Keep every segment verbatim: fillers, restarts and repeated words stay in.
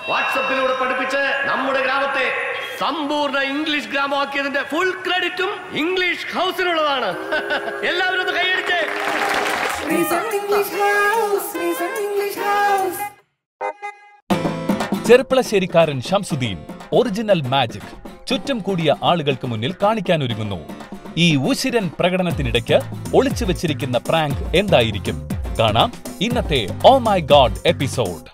വാട്സപ്പിലൂടെ പഠിപ്പിച്ച് നമ്മുടെ ഗ്രാമത്തെ സമ്പൂർണ്ണ ഇംഗ്ലീഷ് ഗ്രാമമാക്കിയതിന്റെ ഫുൾ ക്രെഡിറ്റും ഇംഗ്ലീഷ് ഹൗസിനുള്ളതാണ്. എല്ലാവരും ഒന്ന് കൈയടിച്ച്. ചെറുപ്പളശ്ശേരിക്കാരൻ ഷംസുദ്ദീൻ ഒറിജിനൽ മാജിക് ചുറ്റും കൂടിയ ആളുകൾക്ക് മുന്നിൽ കാണിക്കാനൊരുങ്ങുന്നു. ഈ ഉശിരൻ പ്രകടനത്തിനിടയ്ക്ക് ഒളിച്ചു വെച്ചിരിക്കുന്ന പ്രാങ്ക് എന്തായിരിക്കും? കാണാം ഇന്നത്തെ ഓ മൈ ഗോഡ് എപ്പിസോഡ്.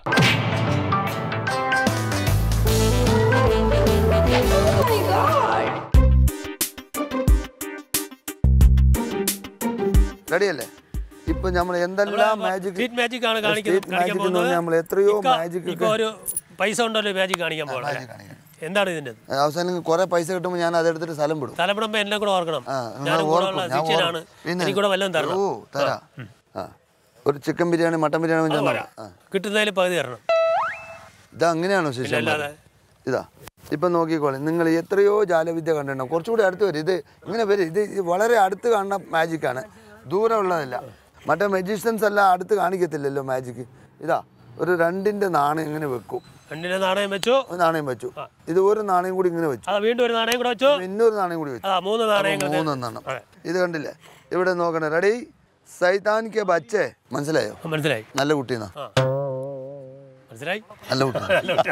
റെഡിയല്ലേ? ഇപ്പൊ നമ്മൾ എന്തെല്ലാം മാജിക് മാജിക് ആണ് കാണിക്കുന്നത്. നമ്മൾ എത്രയോ മാജിക് ഒരു പൈസ ഉണ്ടല്ലോ മാജിക് കാണിക്കാൻ പോകുന്നത്. എന്താണ് ഇതിന്റെ അവസാനം കുറെ പൈസ കിട്ടുമ്പോൾ ഞാൻ അതെടുത്തിട്ട് സ്ഥലം വിടും. സ്ഥലം വിടുമ്പോ എന്നെ കൂടെ ഓർക്കണം. എനിക്കൂടെ വല്ലതും തരണം. ഓ തരാ. ഒരു ചിക്കൻ ബിരിയാണി മട്ടൻ ബിരിയാണി കിട്ടുന്നതിൽ പകുതി തരണം. ഇതാ അങ്ങനെയാണോ ശേഷം? ഇതാ ഇപ്പൊ നോക്കിക്കോളെ, നിങ്ങൾ എത്രയോ ജാലവിദ്യ കണ്ടിട്ടുണ്ടാവും. കുറച്ചുകൂടി അടുത്ത് വരും. ഇത് ഇങ്ങനെ വരും. ഇത് വളരെ അടുത്ത് കാണുന്ന മാജിക്കാണ്, ദൂരം ഉള്ളതല്ല. മറ്റേ മജീഷ്യൻസ് എല്ലാം അടുത്ത് കാണിക്കത്തില്ലല്ലോ മാജിക്ക്. ഇതാ ഒരു രണ്ടിന്റെ നാണയം ഇങ്ങനെ വെക്കും. രണ്ടിന്റെ നാണയം വെച്ചു, നാണയം വെച്ചു. ഇത് ഒരു നാണയം കൂടി ഇങ്ങനെ വെച്ചു, വീണ്ടും ഒരു നാണയം കൂടെ വെച്ചു, പിന്നൊരു നാണയം കൂടി വെച്ചു. മൂന്ന് നാണയം മൂന്നെണ്ണം. ഇത് കണ്ടില്ലേ? ഇവിടെ നോക്കണേ. റെഡി? സൈതാൻ കെ ബച്ചേ. മനസ്സിലായോ? മനസ്സിലായി. നല്ല കുട്ടീന്നാ. മനസ്സിലായി. നല്ല കുട്ടി.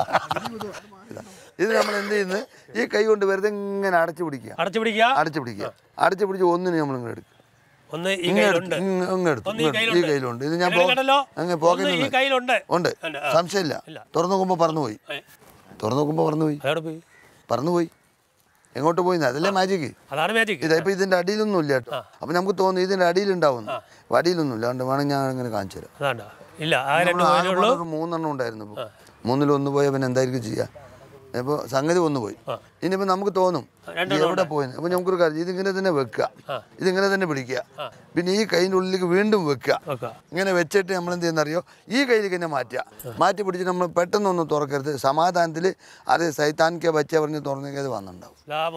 ഇത് നമ്മൾ എന്ത് ചെയ്യുന്നത്? ഈ കൈ കൊണ്ട് വെറുതെ ഇങ്ങനെ അടച്ചു പിടിക്കുക. അടച്ചു പിടിക്കുക അടച്ചു പിടിക്കുക അടച്ചു പിടിച്ച് ഒന്നിന് നമ്മൾ ഇങ്ങനെ എടുക്കും. ഈ കയ്യിലുണ്ട്. ഇത് ഞാൻ ഉണ്ട്. സംശയമില്ല. തുറന്നു നോക്കുമ്പോ പറന്നുപോയി. തുറന്നു നോക്കുമ്പോ പറന്നുപോയി. പറന്നുപോയി. എങ്ങോട്ട് പോയി? അതല്ലേ മാജിക്ക്. ഇതായിപ്പോ ഇതിന്റെ അടിയിലൊന്നും ഇല്ല കേട്ടോ. അപ്പൊ നമുക്ക് തോന്നുന്നു ഇതിന്റെ അടിയിലുണ്ടാവുന്നു. അടിയിലൊന്നും ഇല്ല. അതുകൊണ്ട് വേണമെങ്കിൽ ഞാൻ അങ്ങനെ കാണിച്ചു തരാം. മൂന്നെണ്ണം ഉണ്ടായിരുന്നു. ഇപ്പൊ മൂന്നിലൊന്ന് പോയാൽ പിന്നെ എന്തായിരിക്കും ചെയ്യാ? അപ്പോൾ സംഗതി ഒന്ന് പോയി. ഇനിയിപ്പോൾ നമുക്ക് തോന്നും എവിടെ പോയി. അപ്പോൾ നമുക്കൊരു കാര്യം, ഇതിങ്ങനെ തന്നെ വെക്കുക, ഇതിങ്ങനെ തന്നെ പിടിക്കുക, പിന്നെ ഈ കൈൻ്റെ ഉള്ളിലേക്ക് വീണ്ടും വെക്കുക. ഇങ്ങനെ വെച്ചിട്ട് നമ്മൾ എന്ത് ചെയ്യുന്നറിയോ? ഈ കയ്യിലേക്ക് തന്നെ മാറ്റുക. മാറ്റി പിടിച്ചിട്ട് നമ്മൾ പെട്ടെന്നൊന്നും തുറക്കരുത്. സമാധാനത്തിൽ അത് സൈത്താൻ കെ ബച്ച പറഞ്ഞ് തുറന്നേക്ക് അത് വന്നിട്ടുണ്ടാവും.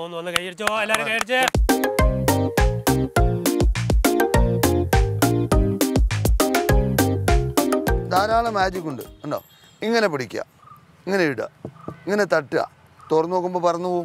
ധാരാളം മാജിക് ഉണ്ട്. ഉണ്ടോ? ഇങ്ങനെ പിടിക്കുക, ഇങ്ങനെ ഇടുക, ഇങ്ങനെ തട്ടുക, തുറന്നു നോക്കുമ്പോൾ പറന്നു പോവും.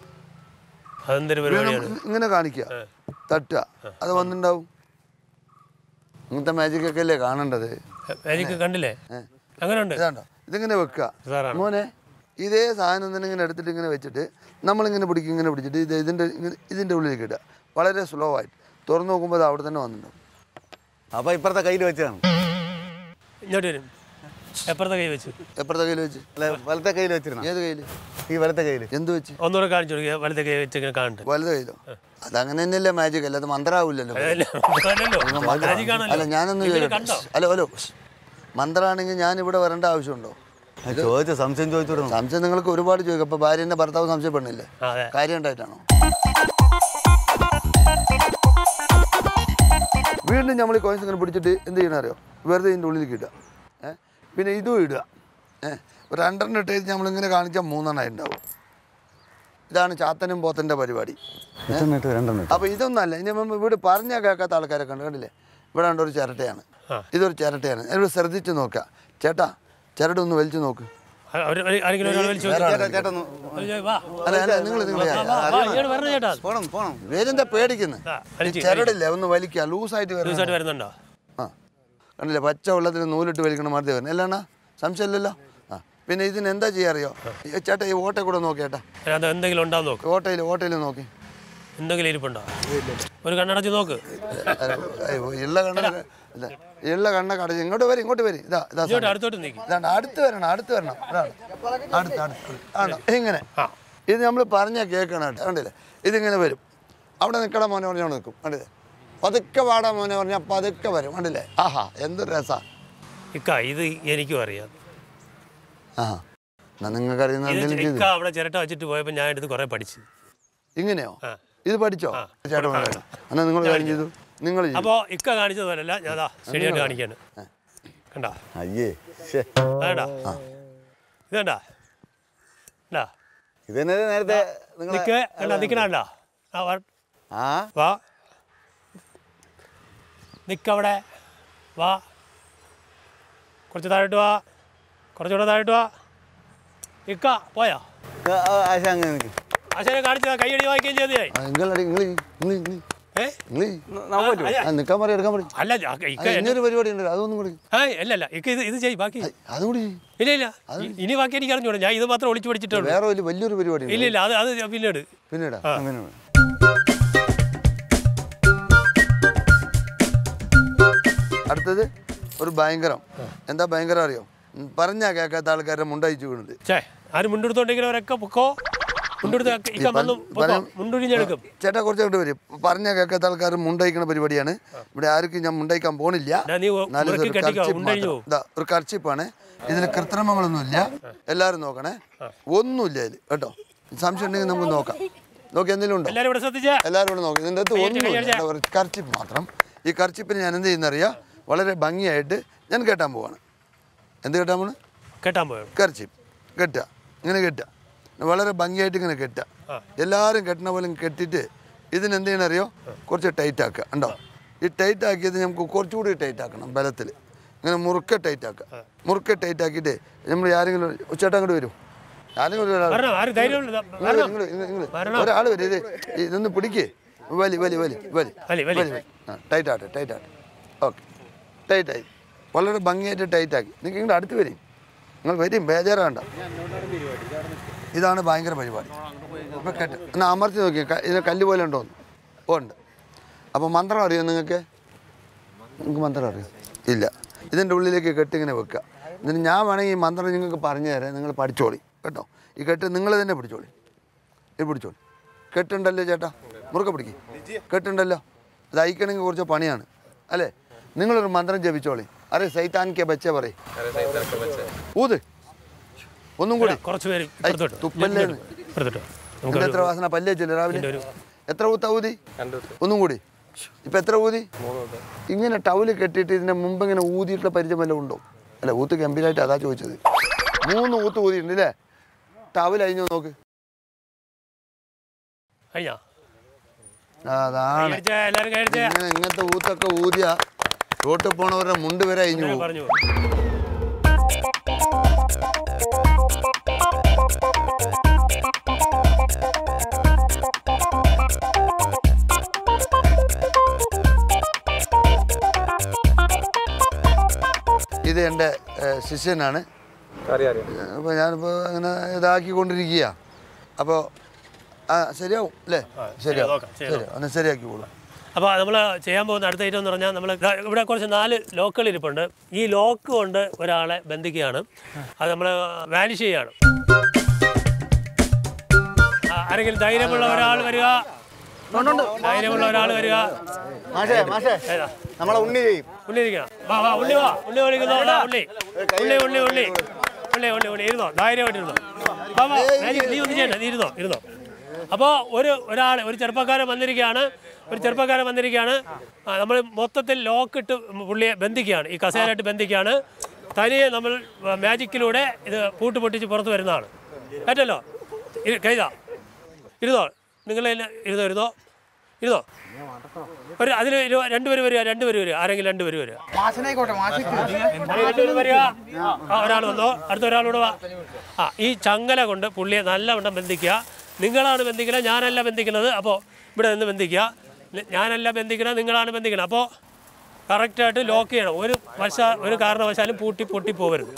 ഇങ്ങനെ കാണിക്കുക, തട്ടുക, അത് വന്നിട്ടുണ്ടാവും. ഇങ്ങനത്തെ മാജിക് ഒക്കെ അല്ലേ കാണേണ്ടത്? കണ്ടില്ലേ? ഇതാണ്ടോ? ഇതിങ്ങനെ വെക്കുക മോനെ. ഇതേ സാധനം തന്നെ ഇങ്ങനെ എടുത്തിട്ട് ഇങ്ങനെ വെച്ചിട്ട് നമ്മളിങ്ങനെ പിടിക്കും. ഇങ്ങനെ പിടിച്ചിട്ട് ഇത് ഇതിൻ്റെ ഇതിൻ്റെ ഉള്ളിലേക്ക് ഇടുക. വളരെ സ്ലോ ആയിട്ട് തുറന്നു നോക്കുമ്പോൾ അത് അവിടെ തന്നെ വന്നിട്ടുണ്ടാവും. അപ്പോൾ ഇപ്പുറത്തെ കയ്യിൽ വെച്ചാണ്. ഇങ്ങോട്ട് വരും. എപ്പുറത്തെ കൈ വെച്ചു? എപ്പുറത്തെ കയ്യിൽ വെച്ച്? വലത്തെ കയ്യിൽ വെച്ചിരുന്നു. ഏത് കയ്യിൽ? ഈ വലത്തെ കയ്യിൽ. എന്ത് വെച്ച്? ഒന്നുകൂടെ കാണിച്ചു കൊടുക്കുക. വലത്തെ കൈ വെച്ച് കാണട്ടെ. വലത് കയ്യിലോ? അതങ്ങനെ തന്നെയല്ലേ മാജിക്. അല്ലാതെ മന്ത്രാവില്ലല്ലോ. അല്ല ഞാനൊന്ന് ഹലോ ഹലോ മന്ത്രാണെങ്കിൽ ഞാൻ ഇവിടെ വരേണ്ട ആവശ്യമുണ്ടോ? ചോദിച്ചു സംശയം ചോദിച്ചു. സംശയം നിങ്ങൾക്ക് ഒരുപാട് ചോദിക്കും. അപ്പൊ ഭാര്യന്റെ ഭർത്താവ് സംശയപ്പെടുന്നില്ലേ? കാര്യം ഉണ്ടായിട്ടാണോ? വീണ്ടും നമ്മൾ ഈ കോയിൻസ് ഇങ്ങനെ പിടിച്ചിട്ട് എന്ത് ചെയ്യണം അറിയോ? വെറുതെ ഇതിൻ്റെ ഉള്ളിലേക്ക് ഇടുക. ഏഹ് പിന്നെ ഇതും ഇടുക. ഏഹ് ഒരു രണ്ടെണ്ണം ഇട്ടേക്ക് നമ്മളിങ്ങനെ കാണിച്ചാൽ മൂന്നെണ്ണം ഉണ്ടാവും. ഇതാണ് ചാത്തനും പോത്തൻ്റെ പരിപാടി. അപ്പോൾ ഇതൊന്നല്ല. ഇനി ഇവിടെ പറഞ്ഞാൽ കേൾക്കാത്ത ആൾക്കാരൊക്കെ ഉണ്ട്. കണ്ടില്ലേ? ഇവിടെ ഉണ്ട് ഒരു ചിരട്ടയാണ്. ഇതൊരു ചിരട്ടയാണ്. ഇവിടെ ശ്രദ്ധിച്ച് നോക്കുക. ചേട്ടാ ചിരട്ട ഒന്ന് വലിച്ചു നോക്ക്. വേരെന്താ പേടിക്കുന്നത്? ചിരടില്ലേ? ഒന്ന് വലിക്കുക. ലൂസായിട്ട് വരുന്നുണ്ടോ? ആ കണ്ടില്ലേ? പച്ച വെള്ളത്തിൽ നൂലിട്ട് വലിക്കണ മാതിരി വരുന്നത്. അല്ലാണ സംശയമില്ലല്ലോ. ആ പിന്നെ ഇതിന് എന്താ ചെയ്യാറിയോ? ചേട്ടാ ഈ ഓട്ടയിൽ കൂടെ നോക്കി. ചേട്ടാ എന്തെങ്കിലും ഉണ്ടാവും നോക്ക്. ഓട്ടയിൽ ഓട്ടയിൽ നോക്കി. എന്തെങ്കിലും ഇരിപ്പുണ്ടോ? ഒരു കണ്ണടച്ച് നോക്ക്. ഉള്ള കണ്ണ ഉള്ള കണ്ണൊക്കെ അടച്ച് ഇങ്ങോട്ട് വരും. ഇങ്ങോട്ട് വരും. ഇതാ ഇതാ ഇതാണ്. അടുത്ത് വരണം. അടുത്ത് വരണം. ഇതാണ് അടുത്ത് അടുത്ത് ആണോ? ഇങ്ങനെ ഇത് നമ്മൾ പറഞ്ഞാൽ കേൾക്കണം കേട്ടോ. കണ്ടില്ലേ? ഇതിങ്ങനെ വരും. അവിടെ നിൽക്കണ മോനെ പറഞ്ഞാൽ നിൽക്കും. കണ്ടില്ലേ? പതുക്കെ പാടാ മോനെ പറഞ്ഞാൽ പതുക്കെ വരും. കണ്ടില്ലേ? ആഹാ എന്തൊരു രസാ. ഇക്ക ഇത് എനിക്കും അറിയാം. ആഹാ നിങ്ങൾക്ക് അറിയുന്ന അവിടെ ചിരട്ട വെച്ചിട്ട് പോയപ്പോൾ ഞാൻ എടുത്ത് കുറെ പഠിച്ചു. ഇങ്ങനെയോ? ഇത് പഠിച്ചോ? ചേട്ടാ എന്നാ നിങ്ങൾ കാര്യം ചെയ്തു. നിങ്ങൾ അപ്പോൾ ഇക്ക കാണിച്ചത് പോലല്ല ഞാൻ ശരിയായിട്ട് കാണിക്കാണ്. കണ്ടാ? അയ്യേ വേണ്ടാ ഇതേണ്ടാ ഇതന്നെ നേരത്തെ നിൽക്കണ. വാ നിക്കവിടെ. വാ കുറച്ച് താഴോട്ട് വാ. കുറച്ചുകൂടെ താഴോട്ട് വാ. ഇക്ക പോയാ ആശ അങ്ങനെ നിൽക്കും. ആശാനെ കാണിച്ചതാ കൈയടി വാങ്ങിക്കുകയും ചെയ്തേ. നിൽക്കാൻ പറയും എടുക്കാൻ പറയും. അല്ല ഇക്ക എന്നൊരു പരിപാടി ഉണ്ട് അതൊന്നും കൂടി. അല്ല അല്ല ഇക്ക ഇത് ഇത് ചെയ്യും ബാക്കി. അതും കൂടി ഇല്ല ഇല്ല ഇനി ബാക്കി എനിക്ക് അറിഞ്ഞൂടാ. ഞാൻ ഇത് മാത്രം ഒളിച്ചു പഠിച്ചിട്ടുള്ളൂ. വേറെ വലിയ വലിയൊരു പരിപാടി ഇല്ല ഇല്ല അത് അത് പിന്നീട് പിന്നീട് അടുത്തത് ഒരു ഭയങ്കരം. എന്താ ഭയങ്കരം അറിയോ? പറഞ്ഞാ കേൾക്കാത്ത ആൾക്കാരെ മുണ്ടയച്ചു വീണത്. ചേ ആരും മുണ്ടെടുത്തോണ്ടെങ്കിലവരൊക്കെ പൊക്കോ ചേട്ടാ കുറച്ചോട്ട് വരും. പറഞ്ഞാൽ കേൾക്കാത്ത ആൾക്കാർ മുണ്ടയിക്കണ പരിപാടിയാണ്. ഇവിടെ ആർക്കും ഞാൻ മുണ്ടയിക്കാൻ പോണില്ല. ഒരു കർച്ചിപ്പാണ്. ഇതിന് കൃത്രിമങ്ങളൊന്നുമില്ല. എല്ലാവരും നോക്കണേ. ഒന്നുമില്ല ഇതിൽ കേട്ടോ. സംശയം ഉണ്ടെങ്കിൽ നമുക്ക് നോക്കാം. നോക്കി എന്തെങ്കിലും ഉണ്ടോ? എല്ലാവരും ഇവിടെ നോക്കാം. ഇതിൻ്റെ അകത്ത് ഒന്നുമില്ല. ഒരു കർച്ചിപ്പ് മാത്രം. ഈ കർച്ചിപ്പിന് ഞാൻ എന്ത് ചെയ്യുന്നറിയാം? വളരെ ഭംഗിയായിട്ട് ഞാൻ കെട്ടാൻ പോവാണ്. എന്ത് കെട്ടാൻ പോണ്? കെട്ടാൻ പോവാ. കർച്ചിപ്പ് കെട്ടുക. ഇങ്ങനെ കെട്ടുക. വളരെ ഭംഗിയായിട്ട് ഇങ്ങനെ കെട്ടുക. എല്ലാവരും കെട്ടണ പോലെ കെട്ടിയിട്ട് ഇതിനെന്ത് ചെയ്യണറിയോ? കുറച്ച് ടൈറ്റ് ആക്കുക. ഉണ്ടോ? ഈ ടൈറ്റ് ആക്കിയത് നമുക്ക് കുറച്ചുകൂടി ടൈറ്റ് ആക്കണം. ബലത്തിൽ ഇങ്ങനെ മുറുക്കെ ടൈറ്റ് ആക്കുക. മുറുക്കെ ടൈറ്റ് ആക്കിയിട്ട് നമ്മൾ ആരെങ്കിലും ചേട്ടാ അങ്ങോട്ട് വരും. ആരെങ്കിലും ഒരാൾ വരും. ഇത് ഇതൊന്ന് പിടിക്കേ. വലി വലി വലി വലി വലി ആ ടൈറ്റ് ആട്ടെ ടൈറ്റ് ആട്ടെ. ഓക്കെ ടൈറ്റായി. വളരെ ഭംഗിയായിട്ട് ടൈറ്റ് ആക്കി. നിങ്ങൾക്ക് ഇങ്ങോട്ട് അടുത്ത് വരും. നിങ്ങൾ വരും ബേജാറാണ്ട. ഇതാണ് ഭയങ്കര പരിപാടി. അപ്പോൾ കെട്ട് എന്നാൽ അമർത്തി നോക്കി. ഇതിന് കല്ല് പോലെ ഉണ്ടോ? ഉണ്ട്. അപ്പോൾ മന്ത്രം അറിയോ നിങ്ങൾക്ക്? നിങ്ങൾക്ക് മന്ത്രം അറിയോ? ഇല്ല. ഇതിൻ്റെ ഉള്ളിലേക്ക് കെട്ട് ഇങ്ങനെ വെക്കുക. എന്നിട്ട് ഞാൻ വേണമെങ്കിൽ ഈ മന്ത്രം നിങ്ങൾക്ക് പറഞ്ഞു തരാം. നിങ്ങൾ പഠിച്ചോളി കേട്ടോ. ഈ കെട്ട് നിങ്ങൾ തന്നെ പിടിച്ചോളി. ഇത് പിടിച്ചോളി. കെട്ടുണ്ടല്ലോ ചേട്ടാ. മുറുക്കെ പിടിക്കും. കെട്ടുണ്ടല്ലോ. അത് അയക്കണമെങ്കിൽ കുറച്ച് പണിയാണ് അല്ലേ? നിങ്ങളൊരു മന്ത്രം ജപിച്ചോളി. അരെ സൈത്താൻ കെ ബച്ചേ പറയും. ഊത് ഒന്നും കൂടി. തുപ്പല്ലേ എത്ര വാസന പല്ലേ വെച്ചില്ല രാവിലെ. എത്ര ഊത്ത ഊതി? ഒന്നും കൂടി. ഇപ്പം എത്ര ഊതി? ഇങ്ങനെ ടൗല് കെട്ടിയിട്ട് ഇതിൻ്റെ മുമ്പ് ഇങ്ങനെ ഊതിയിട്ടുള്ള പരിചയം വല്ലതും ഉണ്ടോ? അല്ല ഊത്ത് ഗംഭീരമായിട്ട് അതാ ചോദിച്ചത്. മൂന്ന് ഊത്ത് ഊതിയിട്ടുണ്ട് അല്ലേ? ടവൽ അഴിഞ്ഞോ നോക്ക്. അതാണ് ഇങ്ങനെ ഇങ്ങനത്തെ ഊത്തൊക്കെ ഊതിയ റോട്ടിൽ പോണവരുടെ മുണ്ട് വരെ അഴിഞ്ഞു പോകും. ഇത് എൻ്റെ ശിഷ്യനാണ്. അപ്പോൾ ഞാനിപ്പോൾ അങ്ങനെ ഇതാക്കിക്കൊണ്ടിരിക്കുക. അപ്പോൾ ആ ശരിയാവും അല്ലേ? ശരിയാവും. ശരി ഒന്ന് ശരിയാക്കിക്കോളൂ. അപ്പോൾ നമ്മൾ ചെയ്യാൻ പോകുന്ന അടുത്ത ഐറ്റം എന്ന് പറഞ്ഞാൽ നമ്മൾ ഇവിടെ കുറച്ച് നാല് ലോക്കുകൾ ഇരിപ്പുണ്ട്. ഈ ലോക്ക് കൊണ്ട് ഒരാളെ ബന്ധിക്കുകയാണ്. അത് നമ്മൾ വാനിഷ് ചെയ്യുകയാണ്. ആരെങ്കിലും ധൈര്യമുള്ള ഒരാൾ വരിക. ധൈര്യമുള്ള ഒരാൾ വരിക. നമ്മളെ ഉണ്ണി ചെയ്യും. ഉള്ളി ഇരിക്കണം. വാ വാ ഉള്ളി വാ. ഉള്ളി വിളിക്കുന്നു. ഉള്ളി ഉള്ളി ഉള്ളി ഉള്ളി ഉള്ളി ഉള്ളി ഉള്ളി ഇരുന്നോ. ധൈര്യമായിട്ടിരുന്നോ. വാ വാ നീ ഒന്നും ചെയ്യണ്ട. നീ ഇരുന്നോ ഇരുന്നോ. അപ്പോൾ ഒരു ഒരാൾ ഒരു ചെറുപ്പക്കാരൻ വന്നിരിക്കുകയാണ്. ഒരു ചെറുപ്പക്കാരൻ വന്നിരിക്കുകയാണ്. നമ്മൾ മൊത്തത്തിൽ ലോക്കിട്ട് പുള്ളിയെ ബന്ധിക്കുകയാണ്. ഈ കസേരയായിട്ട് ബന്ധിക്കുകയാണ്. തനിയെ നമ്മൾ മാജിക്കിലൂടെ ഇത് പൂട്ട് പൊട്ടിച്ച് പുറത്ത് വരുന്നതാണ്. പറ്റല്ലോ. കൈതാ ഇരുന്നോ. നിങ്ങൾ ഇരുന്നോ ഇരുന്നോ ഇരുന്നോ. ഒരു അതിൽ രണ്ടുപേരും വരിക. രണ്ടുപേരും വരിക. ആരെങ്കിലും രണ്ടുപേരും വരിക. രണ്ടുപേരും വരിക. ആ ഒരാൾ വന്നോ. അടുത്ത ഒരാളോട് വാ. ആ ഈ ചങ്ങല കൊണ്ട് പുള്ളിയെ നല്ലവണ്ണം ബന്ധിക്കുക. നിങ്ങളാണ് ബന്ധിക്കുന്നത്, ഞാനല്ല ബന്ധിക്കുന്നത്. അപ്പോൾ ഇവിടെ നിന്ന് ബന്ധിക്കുക. ഞാനല്ല ബന്ധിക്കണം, നിങ്ങളാണ് ബന്ധിക്കണം. അപ്പോൾ കറക്റ്റായിട്ട് ലോക്ക് ചെയ്യണം. ഒരു വശ ഒരു കാരണവശാലും പൂട്ടി പൊട്ടി പോകരുത്.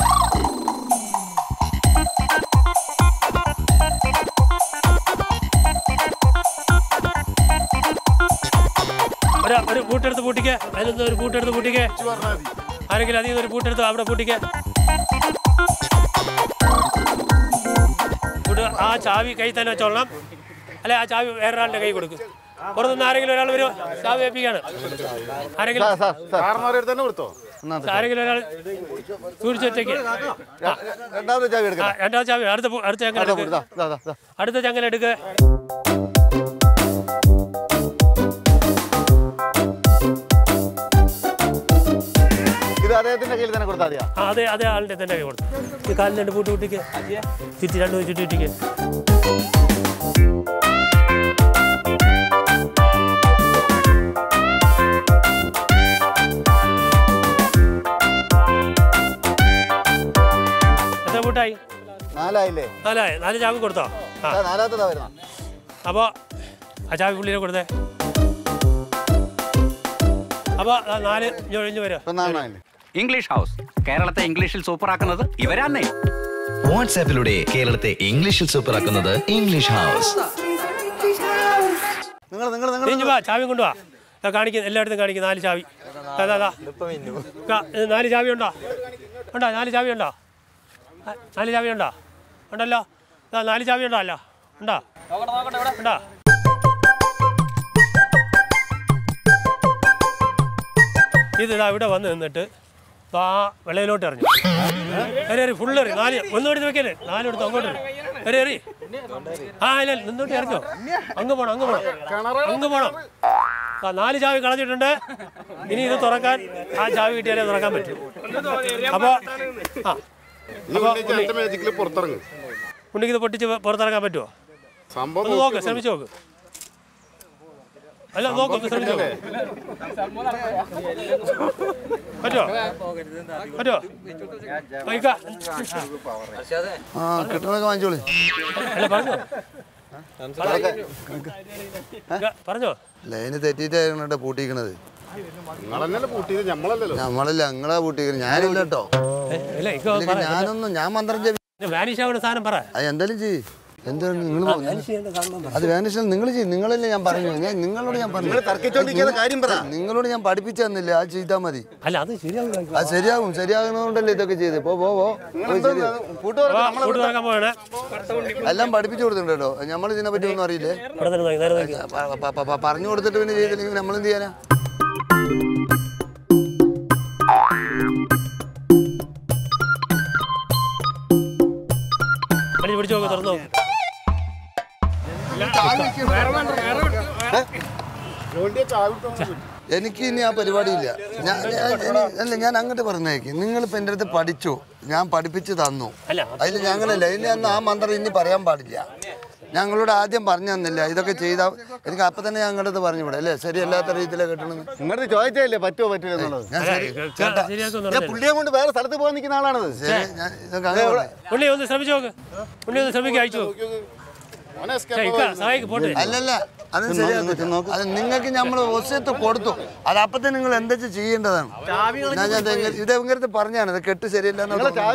ഒരു ഒരു പൂട്ടെടുത്ത് പൂട്ടിക്കുക. അതിൽ ഒരു പൂട്ടെടുത്ത് പൂട്ടിക്കുക. ആരെങ്കിലും അതിൽ നിന്ന് ഒരു പൂട്ടെടുത്ത് അവിടെ പൂട്ടിക്കുക. ആ ചാവി കൈ തന്നെ വെച്ചോളണം. അല്ലെ ആ ചാവി വേറൊരാളുടെ കൈ കൊടുക്കും. പുറത്തുനിന്ന് ആരെങ്കിലും ഒരാൾ വരും. ചാവി ഏൽപ്പിക്കാണ്. ആരെങ്കിലും ആരെങ്കിലും ഒരാൾ സൂക്ഷിച്ച് വെച്ചേക്ക്. രണ്ടാമത്തെ ചാവി അടുത്ത അടുത്ത ചങ്ങല എടുക്കുക. അടുത്ത ചങ്ങല എടുക്കുക. അതെ അതെ ആളിന്റെ തന്നെ കൈ കൊടുത്തു. ഈ കാലിന് രണ്ട് പൂട്ട് കുട്ടിക്ക് ചുറ്റി രണ്ടു ചുറ്റി കുട്ടിക്ക്. എത്ര പൂട്ടായി? നാലായില്ലേ? നാലായി. നാല് ചാവി കൊടുത്തോ? ആ നാലാമത്തതാ വരുന്ന. അപ്പോൾ ആ ചാവി പുള്ളിനെ കൊടുത്തേ. അപ്പോൾ നാല് ഒഴിഞ്ഞു വരിക. ഇംഗ്ലീഷ് ഹൗസ് കേരളത്തെ ഇംഗ്ലീഷിൽ സൂപ്പറാക്കുന്നത് ഇവരാന്നേ. വാട്സാപ്പിലൂടെ കേരളത്തെ ഇംഗ്ലീഷിൽ സൂപ്പറാക്കുന്നത് ഇംഗ്ലീഷ് ഹൗസ്. നിങ്ങൾ നിങ്ങൾ നിങ്ങൾ വാ, ചാവി കൊണ്ടുവാ. കാണിക്കും, എല്ലായിടത്തും കാണിക്കും. നാല് ചാവി. അതാ നാല് ചാവി ഉണ്ടോ? ഉണ്ടോ? നാല് ചാവി ഉണ്ടോ? നാല് ചാവി ഉണ്ടോ? ഉണ്ടല്ലോ. നാല് ചാവി ഉണ്ടോ? അല്ല ഉണ്ടോ? ഉണ്ടോ? ഇത് ഇതാ ഇവിടെ വന്ന് നിന്നിട്ട് ആ വെള്ളയിലോട്ട് എറിഞ്ഞു. എറി എറി ഫുള്ള് എറി. നാല് ഒന്നും എടുത്ത് വെക്കല്ലേ. നാലും എടുത്ത് അങ്ങോട്ട് എറി എറി. ആ ഇല്ല നിന്നോട്ട് എറിഞ്ഞോ. അങ്ങ് പോണം, അങ്ങ് പോണം, അങ്ങ് പോണം. ആ നാല് ചാവി കളഞ്ഞിട്ടുണ്ട്. ഇനി ഇത് തുറക്കാൻ ആ ചാവി കിട്ടിയാലേ തുറക്കാൻ പറ്റും. അപ്പോൾ ആ ഉണ്ണിക്ക് ഇത് പൊട്ടിച്ച് പുറത്തിറങ്ങാൻ പറ്റുമോ? ഒന്ന് നോക്ക്, ശ്രമിച്ചു നോക്ക്. അല്ല നോക്ക്, ശ്രമിച്ചോ. പറ്റുമോ? പറ്റുമോ? കിട്ടണൊക്കെ വാങ്ങിച്ചോളി. അല്ല പറഞ്ഞോ പറഞ്ഞോ. ലൈന് തെറ്റിയിട്ടാണ് പൂട്ടിക്കണത്. നമ്മളല്ല നിങ്ങളാ പൂട്ടിക്കുന്നത്, ഞാനില്ല കേട്ടോ. ഞാനൊന്നും ഞാൻ മന്ത്രം സാധനം പറ. അത് എന്തായാലും ചെയ്യ്. എന്താണ് നിങ്ങൾ അത് വാനിഷൻ നിങ്ങൾ ചെയ്യും. നിങ്ങളല്ലേ ഞാൻ പറഞ്ഞു. ഞാൻ നിങ്ങളോട് ഞാൻ പറഞ്ഞു നിങ്ങളോട് ഞാൻ പഠിപ്പിച്ചു തന്നില്ല. അത് ചെയ്താൽ മതി. അല്ല അത് ശരിയാകും. അത് ശരിയാകും. ശരിയാകുന്നതുകൊണ്ടല്ലേ ഇതൊക്കെ ചെയ്ത്. പോ പോ പോ എല്ലാം പഠിപ്പിച്ചു കൊടുത്തിട്ടുണ്ട് കേട്ടോ. നമ്മൾ ഇതിനെ പറ്റി ഒന്നും അറിയില്ലേ. പറഞ്ഞു കൊടുത്തിട്ട് പിന്നെ ചെയ്തില്ലെങ്കിൽ നമ്മളെന്ത് ചെയ്യാനാ? പിടിച്ചു നോക്ക്, തുറന്നു നോക്ക്. എനിക്ക് ഇനി ആ പരിപാടിയില്ല. ഞാൻ അല്ല ഞാൻ അങ്ങോട്ട് പറഞ്ഞേക്കും. നിങ്ങളിപ്പോൾ എൻ്റെ അടുത്ത് പഠിച്ചു, ഞാൻ പഠിപ്പിച്ച് തന്നു. അതിൽ ഞങ്ങളല്ല ഇനി അന്ന് ആ മന്ത്രം ഇനി പറയാൻ പാടില്ല. ഞങ്ങളോട് ആദ്യം പറഞ്ഞു തന്നില്ല. ഇതൊക്കെ ചെയ്താൽ എനിക്ക് അപ്പം തന്നെ ഞങ്ങളുടെ അടുത്ത് പറഞ്ഞു വിടാം അല്ലേ. ശരിയല്ലാത്ത രീതിയിലാണ് കിട്ടണമെന്ന് നിങ്ങളുടെ ചോദിച്ചല്ലേ പറ്റുമോ പറ്റില്ല എന്നുള്ളത്. പുള്ളിയെ കൊണ്ട് വേറെ സ്ഥലത്ത് പോകാൻ നിൽക്കുന്ന ആളാണത്. ഉള്ളി ഒന്ന് ശ്രമിച്ചു നോക്ക്. ഉള്ളി ഒന്ന് ശ്രമിക്കുക, അയച്ചു അല്ലല്ല അത് ശരിയാ. അത് നിങ്ങൾക്ക് നമ്മൾ ഒസ്യത്ത് കൊടുത്തു. അത് അപ്പത്തെ നിങ്ങൾ എന്താ ചെയ്യേണ്ടതാണ്. ഇത് ഇങ്ങനത്തെ പറഞ്ഞാണ് ഇത് കെട്ട് ശരിയല്ല.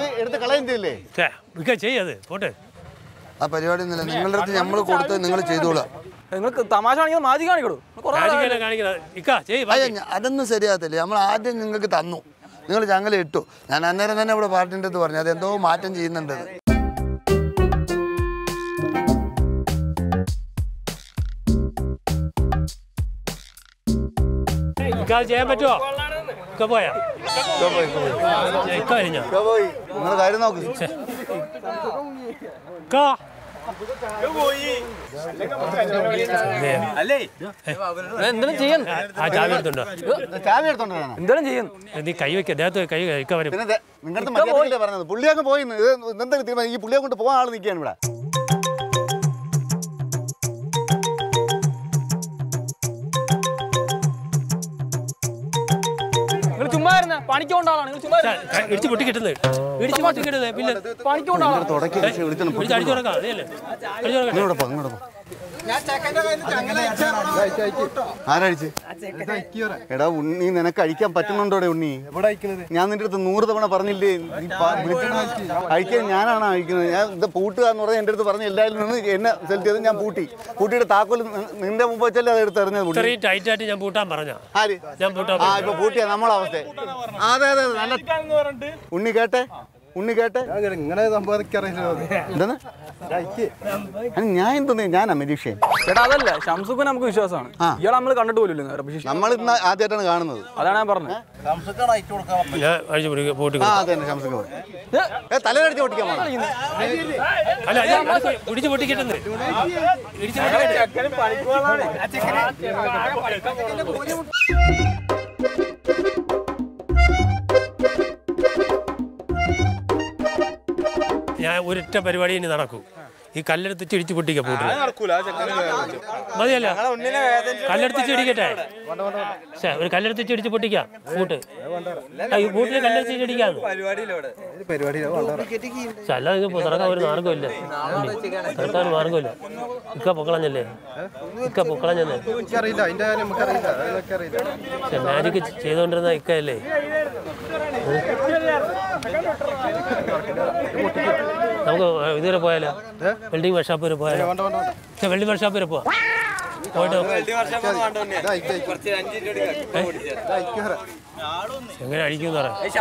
പോട്ടെ ആ പരിപാടി ഒന്നുമില്ല. നിങ്ങളുടെ അടുത്ത് നമ്മൾ കൊടുത്തത് നിങ്ങൾ ചെയ്തോളാം. നിങ്ങൾക്ക് തമാശ അതൊന്നും ശരിയാകത്തില്ല. നമ്മൾ ആദ്യം നിങ്ങൾക്ക് തന്നു, നിങ്ങൾ ഞങ്ങൾ ഇട്ടു. ഞാൻ അന്നേരം തന്നെ ഇവിടെ പാർട്ടിൻ്റെ അടുത്ത് പറഞ്ഞു അതെന്തോ മാറ്റം ചെയ്യുന്നുണ്ട്. ചെയ്യാൻ പറ്റുമോ? പോയാ നിങ്ങൾ കാര്യം നോക്ക്. എന്തെങ്കിലും ചെയ്യാൻ ചാവി എടുത്തുണ്ടോ? ചാവി എടുത്തോണ്ടോ? എന്തെങ്കിലും ചെയ്യാൻ നീ കൈ വെക്ക. ദേഹത്ത് കൈ കഴിക്കാൻ വരും. നിങ്ങളുടെ പറഞ്ഞത് പുള്ളിയൊക്കെ പോയി. എന്താ ഈ പുള്ളിയെ കൊണ്ട് പോകാൻ ആൾ നിൽക്കുകയാണ് ഇവിടെ. ചുമ്മാ പണിക്ക് കൊണ്ടാണ് നിങ്ങൾ ചുമ്മാ ഇടിച്ച് പൊട്ടി കിട്ടുന്നത്. ഇടിച്ച് പൊട്ടി കിട്ടുന്നത് പിന്നെ പണിക്ക് കൊണ്ടാണ്. അടിച്ചു കൊടുക്കാം. അതല്ലേ ആരടിച്ച്? എടാ ഉണ്ണി, നിനക്ക് അഴിക്കാൻ പറ്റുന്നുണ്ടോടെ ഉണ്ണി? ഞാൻ നിന്റെ അടുത്ത് നൂറ് തവണ പറഞ്ഞില്ലേ അഴിക്കാൻ? ഞാനാണ് അഴിക്കുന്നത്. ഞാൻ ഇത് പൂട്ടുക എന്ന് പറഞ്ഞാൽ എൻ്റെ അടുത്ത് പറഞ്ഞ എല്ലാവരും നിന്ന് എന്നെ സെലക്ട് ചെയ്ത് ഞാൻ പൂട്ടി. പൂട്ടിയുടെ താക്കോൽ നിന്റെ മുമ്പ് വെച്ചല്ലേ അത് എടുത്ത് എറിഞ്ഞത്. ടൈറ്റ് ആയിട്ട് ഞാൻ പൂട്ടാൻ പറഞ്ഞ ആര്? ആ ഇപ്പൊ പൂട്ടിയ നമ്മളെ അവസ്ഥ. അതെ അതെ നല്ല ഉണ്ണി കേട്ടെ, ഉണ്ണി കേട്ടെ. ഇങ്ങനെ സമ്പാദിക്കാറില്ല. എന്താണ് ഞാൻ എന്തോന്ന് ഞാനാ മരീക്ഷ. ചേട്ടാ അതല്ല, ഷംസുഖ് നമുക്ക് വിശ്വാസമാണ്. ഇയാൾ നമ്മൾ കണ്ടിട്ട് പോലും നമ്മൾ ഇന്ന് ആദ്യമായിട്ടാണ് കാണുന്നത്. അതാണ് ഞാൻ പറഞ്ഞത്. തലകടിച്ച് പൊട്ടിക്കാൻ ഇടിച്ച് പൊട്ടിക്കിട്ടുന്നത്. ഞാൻ ഒരൊറ്റ പരിപാടി ഇനി നടക്കൂ. ഈ കല്ലെടുത്ത് ചിടിച്ച് പൊട്ടിക്കാം പൂട്ട് മതിയല്ല കല്ലെടുത്ത് ചിടിക്കട്ടെ ഒരു കല്ലെടുത്ത് ചിടിച്ച് പൊട്ടിക്കാം പൂട്ട് ഈ പൂട്ടിൽ കല്ലെടുത്ത് ചിടിക്കാം അല്ല ഇത് തുറക്കാൻ ഒരു മാർഗമില്ല തുറക്കാൻ ഒരു മാർഗമില്ല ഇക്ക പൊക്കളഞ്ഞല്ലേ ഇക്ക പൊക്കളഞ്ഞല്ലേ മാജിക്ക് ചെയ്തോണ്ടിരുന്ന ഇക്കയല്ലേ നമുക്ക് ഇതുവരെ പോയാലോ വെൽഡിംഗ് വർക്ക്ഷോപ്പ് വരെ പോയാലോ വെൽഡിംഗ് വർക്ക്ഷോപ്പ് വരെ പോവാം പോയിട്ട് എങ്ങനെ അടിക്കും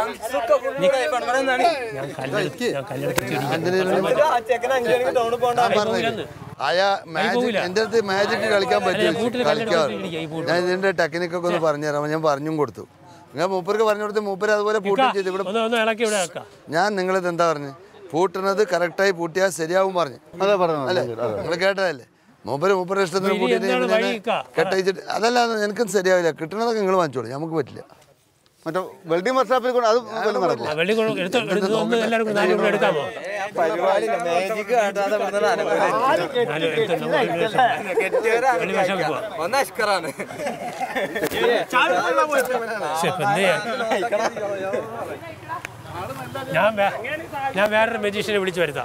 എന്റെ അടുത്ത് മാജിക് കളിക്കാൻ പറ്റും കളിക്കാറ് ഞാൻ ഇതിന്റെ ടെക്നിക്കൊക്കെ ഒന്ന് പറഞ്ഞുതരാം ഞാൻ പറഞ്ഞും കൊടുത്തു ഞാൻ മൂപ്പർക്ക് പറഞ്ഞു കൊടുത്ത് മൂപ്പര് അതുപോലെ പൂട്ടും ചെയ്തു ഇവിടെ ഞാൻ നിങ്ങളിത് എന്താ പറഞ്ഞു പൂട്ടുന്നത് കറക്റ്റായി പൂട്ടിയാൽ ശരിയാവും പറഞ്ഞു അല്ലേ നിങ്ങൾ കേട്ടതല്ലേ മൂപ്പര് മൂപ്പരുടെ ഇഷ്ടത്തിന് പൂട്ടിയിട്ട് കെട്ടയച്ചിട്ട് അതല്ല എനിക്കും ശരിയാവില്ല കിട്ടണതൊക്കെ നിങ്ങൾ വാങ്ങിച്ചോളൂ നമുക്ക് പറ്റില്ല മറ്റേ വെൽഡിംഗ് വർക്ക്ഷോപ്പിൽ കൊണ്ട് അത് എടുക്കാമോ ഞാൻ ഞാൻ വേറൊരു മെജീഷ്യനെ വിളിച്ചു വരുത്താം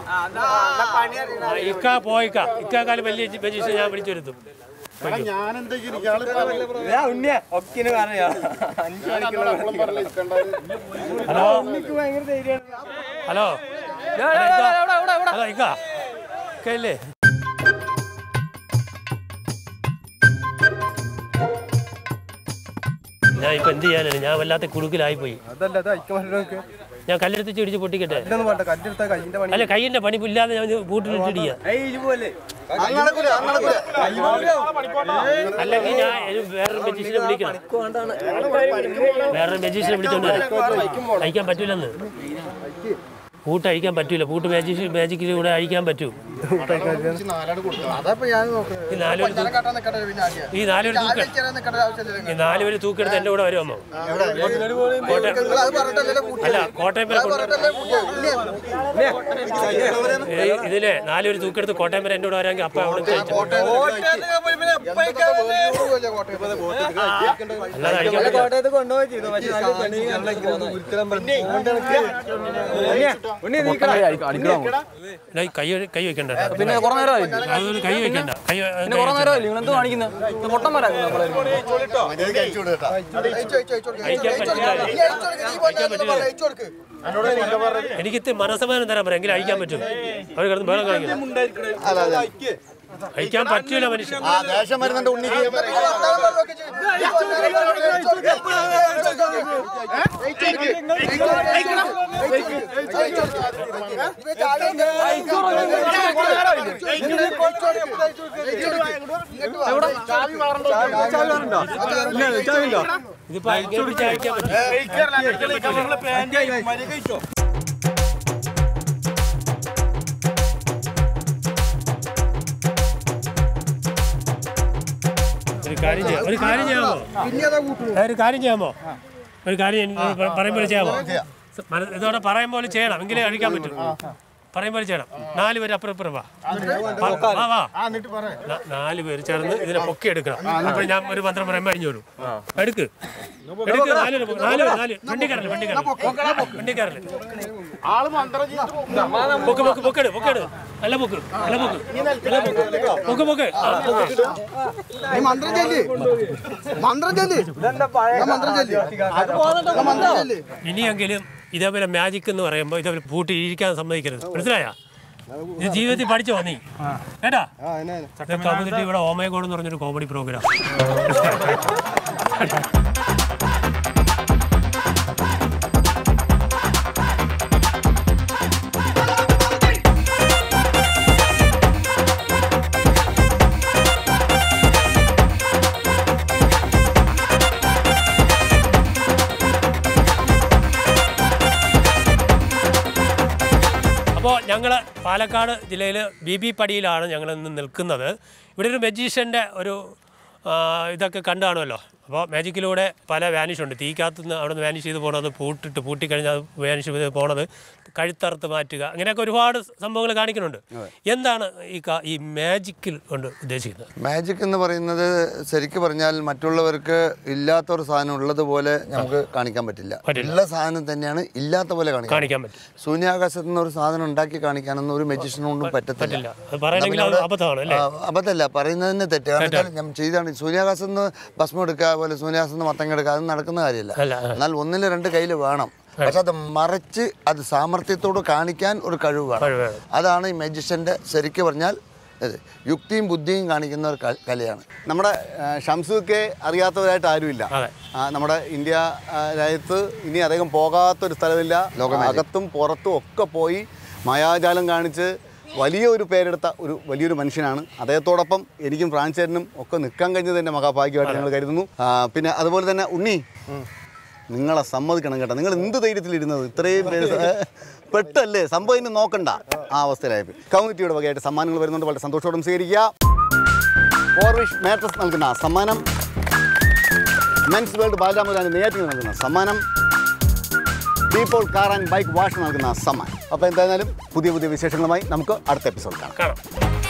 ഇക്ക പോയിക്ക ഇക്കാലും വലിയ മെജീഷ്യനെ ഞാൻ വിളിച്ചു വരുത്തും ഹലോ ഹലോ ഹലോ ഇക്ക ഇക്കല്ലേ ഞാൻ ഇപ്പൊ എന്ത് ചെയ്യാനാണ് ഞാൻ വല്ലാത്ത കുടുക്കിലായിപ്പോയി ഞാൻ കല്ലെടുത്ത് ചിടിച്ച് പൊട്ടിക്കട്ടെ അല്ല കയ്യിന്റെ പണി ഇല്ലാതെ ഞാൻ പൂട്ടിലിട്ടിടിക്കുക അല്ലെങ്കിൽ ഞാൻ വേറൊരു മെജീഷ്യനെ വിളിക്കണം വേറൊരു മെജീഷ്യനെ വിളിച്ചോണ്ട് അയക്കാൻ പറ്റൂലെന്ന് പൂട്ട് അഴിക്കാൻ പറ്റൂല പൂട്ട് മാജിക് മാജിക്കിലൂടെ അഴിക്കാൻ പറ്റൂ ഈ നാലൊരു തൂക്ക ഈ നാലുപേര് തൂക്കെടുത്ത് എന്റെ കൂടെ വരുമോ അല്ല കോട്ടയം ഇതിലെ നാലുപേര് തൂക്കെടുത്ത് കോട്ടയം വരെ എന്റെ കൂടെ വരാമെങ്കിൽ അപ്പൊ അവിടെ അല്ലാതെ അഴിക്കാൻ കൈ കൈ വെക്കണ്ട പിന്നെ കൈ വെക്കണ്ട കൈ എനിക്ക് മനസ്സമാനം തരാൻ പറയാം എങ്കിലും അഴിക്കാൻ പറ്റും അവർ കിടന്ന് ബഹളം കാണിക്കണം അഴിക്കാൻ പറ്റൂല മനുഷ്യൻ ഇതിപ്പോ അഴിക്കാൻ പറ്റും ഒരു കാര്യം ചെയ്യാം ഒരു കാര്യം ചെയ്യാമോ ഒരു കാര്യം ചെയ്യാമോ ഒരു കാര്യം പറയുമ്പോൾ ചെയ്യാമോ ഇതോടെ പറയും പോലെ ചെയ്യണം എങ്കിലേ അഴിക്കാൻ പറ്റും പറയും പോലെ ചെയ്യണം നാല് പേര് അപ്പുറം ഇപ്പുറം വാ വാ നാല് പേര് ചേർന്ന് ഇതിനെ പൊക്കി എടുക്കണം അപ്പോൾ ഞാൻ ഒരു മന്ത്രം പറയുമ്പോൾ അഴിഞ്ഞു വരും എടുക്ക് എടുക്ക് നാല് നാല് നാല് വണ്ടിക്കാരല്ലേ വണ്ടിക്കാരൻ വണ്ടിക്കാരല്ലേ പൊക്ക് പൊക്ക് പൊക്കെട് പൊക്കെട് നല്ല പൊക്ക് നല്ല പൊക്ക് പൊക്ക് പൊക്ക് ഇനിയെങ്കിലും ഇതേപോലെ മാജിക് എന്ന് പറയുമ്പോൾ ഇതേപോലെ പൂട്ടി ഇരിക്കാൻ സമ്മതിക്കരുത് മനസ്സിലായാ ഇത് ജീവിതത്തിൽ പഠിച്ചോ നീ കേട്ടാ കമ്മ്യൂണിറ്റി ഇവിടെ ഓമയഗോഡ് എന്ന് പറഞ്ഞൊരു കോമഡി പ്രോഗ്രാം അപ്പോൾ ഞങ്ങൾ പാലക്കാട് ജില്ലയിൽ ബി ബി പടിയിലാണ് ഞങ്ങൾ ഇന്ന് നിൽക്കുന്നത്. ഇവിടെ ഒരു മജീഷ്യൻ്റെ ഒരു ഇതൊക്കെ കണ്ടാണല്ലോ, അപ്പോൾ മാജിക്കിലൂടെ പല വാനിഷ് ഉണ്ട്. തീക്കകത്ത് നിന്ന് അവിടെ നിന്ന് വാനിഷ് ചെയ്ത് പോകണത് പൂട്ടിട്ട് പൂട്ടിക്കഴിഞ്ഞാൽ അത് വാനിഷ് ചെയ്ത് പോണത്, കഴുത്തറുത്ത് മാറ്റുക, അങ്ങനെയൊക്കെ ഒരുപാട് സംഭവങ്ങൾ കാണിക്കുന്നുണ്ട്. എന്താണ് ഈ ഈ മാജിക്കിൽ കൊണ്ട് ഉദ്ദേശിക്കുന്നത്? മാജിക് എന്ന് പറയുന്നത് ശരിക്കും പറഞ്ഞാൽ മറ്റുള്ളവർക്ക് ഇല്ലാത്തൊരു സാധനം ഉള്ളതുപോലെ നമുക്ക് കാണിക്കാൻ പറ്റില്ല. ഉള്ള സാധനം തന്നെയാണ് ഇല്ലാത്ത പോലെ കാണിക്കാൻ പറ്റും. ശൂന്യാകാശത്ത് നിന്ന് ഒരു സാധനം ഉണ്ടാക്കി കാണിക്കാനൊന്നും ഒരു മെജിഷ്യനൊന്നും പറ്റത്തില്ല. അബദ്ധമല്ല, പറയുന്നതിന് തെറ്റ്. കാരണം ഞാൻ ചെയ്താണ് ശൂന്യാകാശത്ത് നിന്ന് ഭസ്മം എടുക്കുക, പോലെ ശൂന്യാകാശത്ത് നിന്ന് മത്തങ്ങ എടുക്കുക, അത് നടക്കുന്ന കാര്യമല്ല. എന്നാൽ ഒന്നിൽ രണ്ട് കയ്യിൽ വേണം. പക്ഷെ അത് മറച്ച് അത് സാമർത്ഥ്യത്തോട് കാണിക്കാൻ ഒരു കഴിവ് വേണം. അതാണ് ഈ മാജിഷ്യൻ്റെ ശരിക്കും പറഞ്ഞാൽ യുക്തിയും ബുദ്ധിയും കാണിക്കുന്ന ഒരു കലയാണ്. നമ്മുടെ ഷംസുക്കെ അറിയാത്തവരായിട്ട് ആരുമില്ല. നമ്മുടെ ഇന്ത്യ രാജ്യത്ത് ഇനി അധികം പോകാത്തൊരു സ്ഥലമില്ല. അകത്തും പുറത്തും ഒക്കെ പോയി മായാജാലം കാണിച്ച് വലിയൊരു പേരെടുത്ത ഒരു വലിയൊരു മനുഷ്യനാണ്. അദ്ദേഹത്തോടൊപ്പം എനിക്കും ഫ്രാൻസേട്ടനും ഒക്കെ നിൽക്കാൻ കഴിഞ്ഞത് എൻ്റെ മഹാഭാഗ്യമായിട്ട് ഞങ്ങൾ കരുതുന്നു. പിന്നെ അതുപോലെ തന്നെ ഉണ്ണി, നിങ്ങളെ സമ്മതിക്കണം കേട്ടോ. നിങ്ങൾ എന്ത് ധൈര്യത്തിലിരുന്നത്? ഇത്രയും പേര് പെട്ടല്ലേ, സംഭവം ഇനി നോക്കണ്ട ആ അവസ്ഥയിലായി. കമ്മ്യൂണിറ്റിയുടെ വകയായിട്ട് സമ്മാനങ്ങൾ വരുന്നുണ്ട്. വളരെ സന്തോഷത്തോടെ സ്വീകരിക്കുക. ഫോർവിഷ് മാട്രസ് നൽകുന്ന സമ്മാനം, മെൻസ് വേൾഡ് ബാലരാമപുരാന് നെയ്യാറ്റിന് നൽകുന്ന സമ്മാനം, Depaul car and bike wash നൽകുന്ന സമ്മാനം. അപ്പോൾ എന്തായാലും പുതിയ പുതിയ വിശേഷങ്ങളുമായി നമുക്ക് അടുത്ത എപ്പിസോഡ് കാണാം.